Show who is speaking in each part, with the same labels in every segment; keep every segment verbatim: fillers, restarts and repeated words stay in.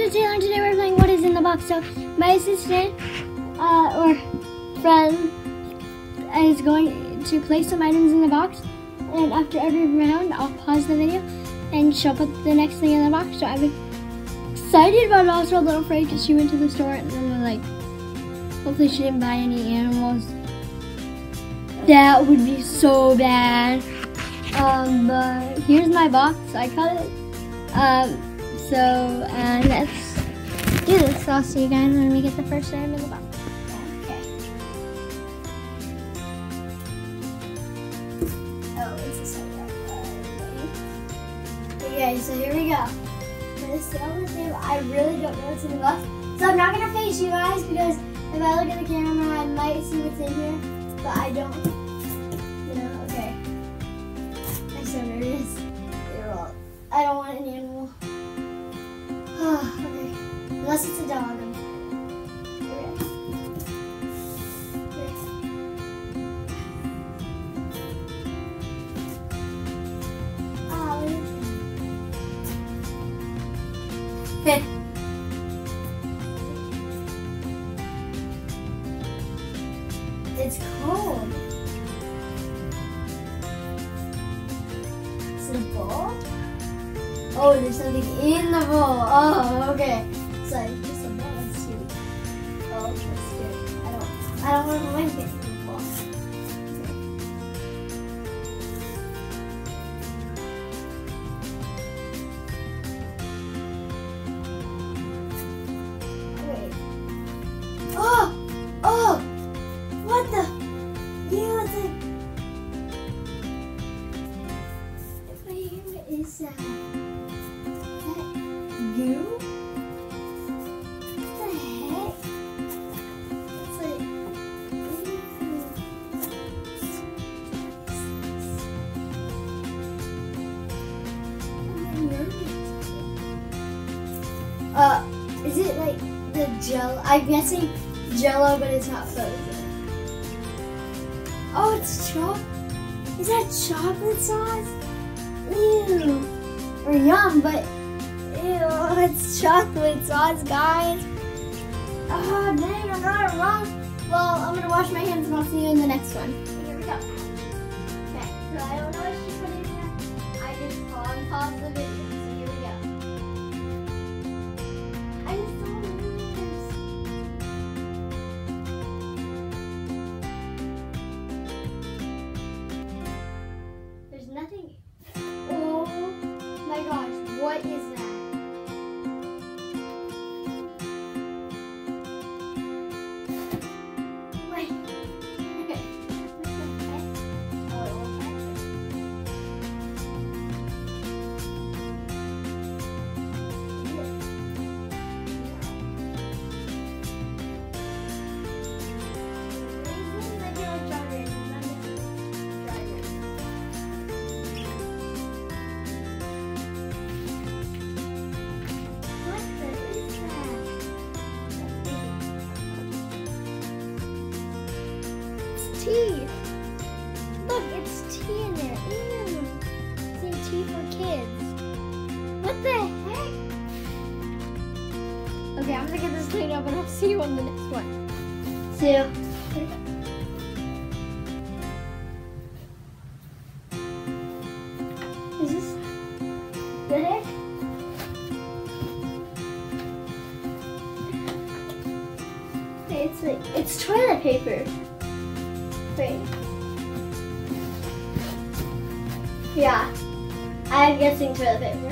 Speaker 1: is Taylor, and today we're playing What Is in the Box. So my assistant uh, or friend is going to place some items in the box, and after every round I'll pause the video and she'll put the next thing in the box. So I'm excited but also a little afraid because she went to the store and then like hopefully she didn't buy any animals. That would be so bad. Um, but here's my box. I cut it. Um, so and let's do this. So I'll see you guys when we get the first item in the box. Okay. Oh, it's a side up. Okay, guys. So here we go. I'm gonna sit on the table. I really don't know what's in the box, so I'm not gonna face you guys because if I look at the camera, I might see what's in here, but I don't. You know. Okay. I'm so nervous. I don't want an animal. Okay. Unless it's a dog. I'm okay. Oh, it's It's cold. Is it a ball? Oh, there's something in the bowl. Oh, okay. It's like just a bowl. That's cute. Oh, that's cute. I don't. I don't want to put my face in the bowl. Okay. Wait. Oh, oh, what the? Ew, it's like. Wait, what is that? Goo? What the heck? It's like, I'm nervous. Uh, is it like the Jello? I'm guessing Jello, but it's not frozen. Oh, it's chocolate. Is that chocolate sauce? Ew. Or yum, but. Ew, it's chocolate sauce, guys. Oh, dang, I got it wrong. Well, I'm gonna wash my hands and I'll see you in the next one. Here we go. Okay, so I don't know what she put in here. I just paused pause the video, so here we go. I'm so nervous. There's nothing. Oh my gosh, what is that? Tea. Look, it's tea in there. Ew. It's in tea for kids. What the heck? Okay, I'm gonna get this cleaned up and I'll see you on the next one. See you. Is this the heck? It's like it's toilet paper. Wait. Yeah, I'm guessing toilet paper.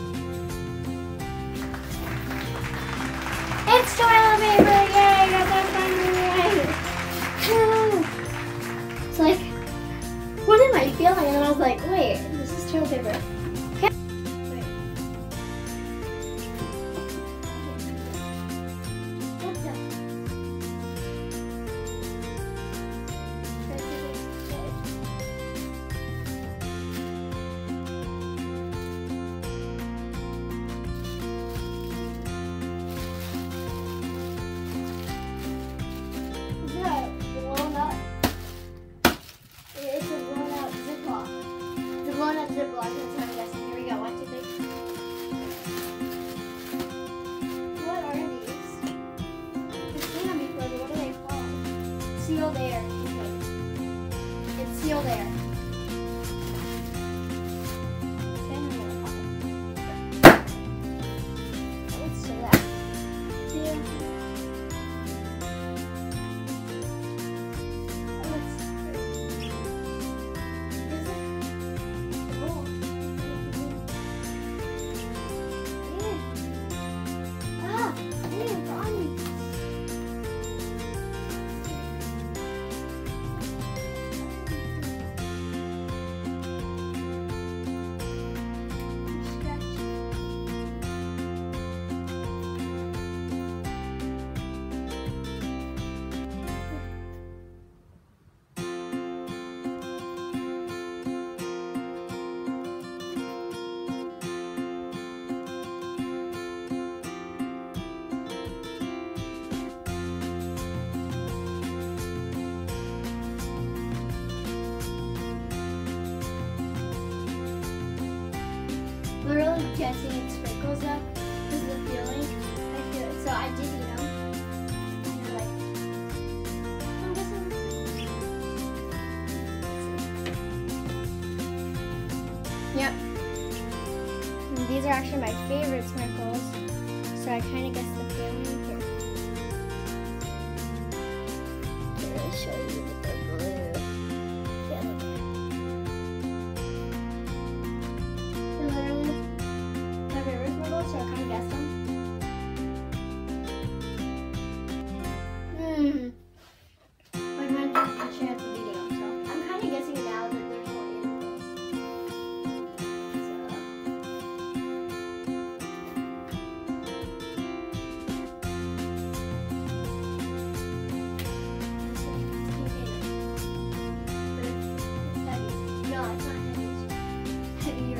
Speaker 1: It's toilet paper! Yay! I got that finally right! It's like, what am I feeling? And I was like, wait, this is toilet paper. Okay. Wait. What the? It's a blown out Ziploc. It's a blown out Ziploc. That's guessing it's sprinkles up because of the feeling. I feel it. So I did eat them. And they're like, I'm guessing it's Yep. And these are actually my favorite sprinkles. So I kind of guessed the feeling here. Here, I'll show you with the blue. Yeah, look at it. They're literally my favorite sprinkles, so I kind of guessed them. Mmm. My friend actually had the video, so I'm kind of guessing now that there's more animals. No, it's not heavy. It's heavier.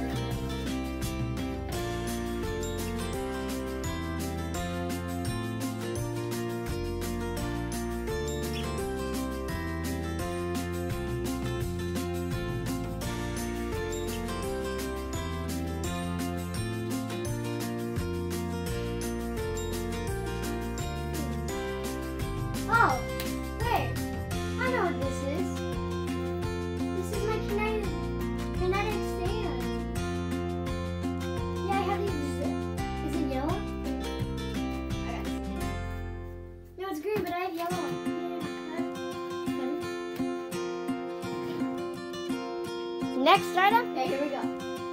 Speaker 1: Oh, wait. I know what this is. This is my kinetic, kinetic stand. Yeah, I have these. Is it, is it yellow? I got it. No, it's green, but I have yellow. Yeah. Next item? Okay, here we go.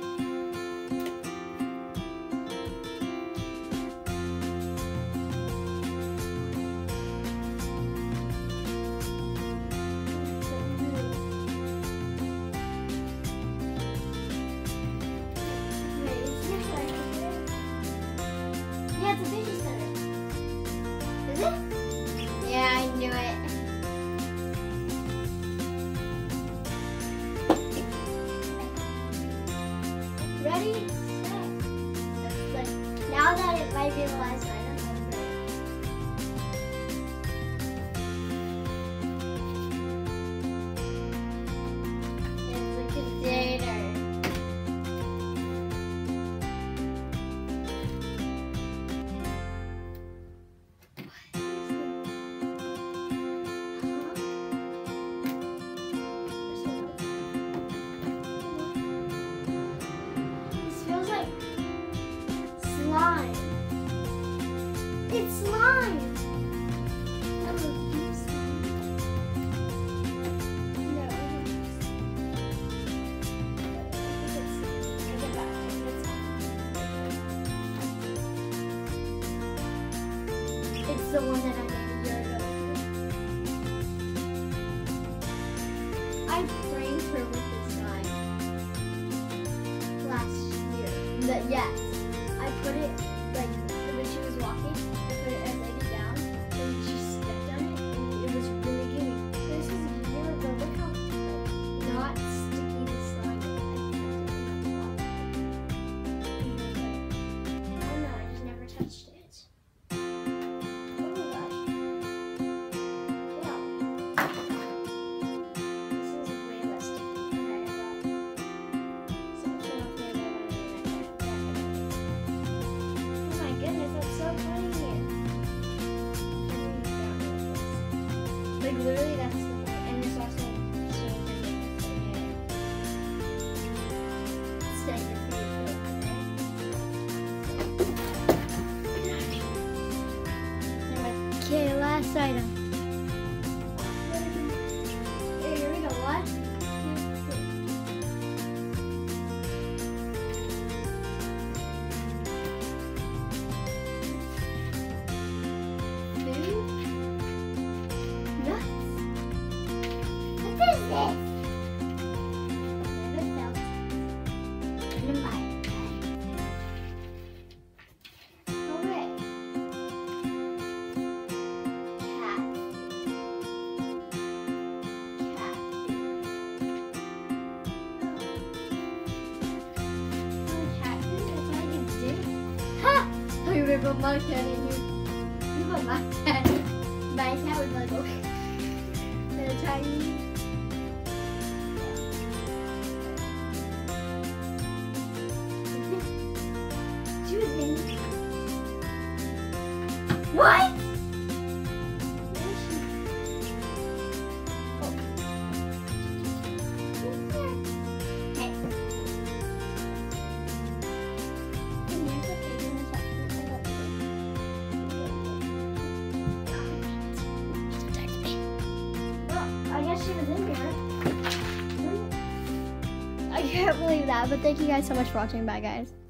Speaker 1: Yeah, it's a fidget spinner. Is it? Yeah, I knew it. Ready, set. That's good. Now that it might be the last item, I'm ready. It's a container. Slime. It's slime. No, it's slime. No. It's, I get that. It's, it's the one that I made a year ago. I pranked her with this guy last year. The, yes. I put it, like, when she was walking, I put it, I laid it down, and she stepped on it, and it was really gooey. This is a year ago. Look how, like, not sticky the slime is. I kept it in the water. And I was like, oh no, I just never touched it. Oh my gosh. Wow. This is way less sticky. Okay, well, so it's enough flavor on it. Goodness, that's so funny. Like literally, that's the point. And there's also so staying your feet, okay? Okay, last item. Hey, here we go. What? You put my cat in here. You put my cat in. My cat would be like, okay. Gonna try you. can't believe that. But thank you guys so much for watching. Bye, guys.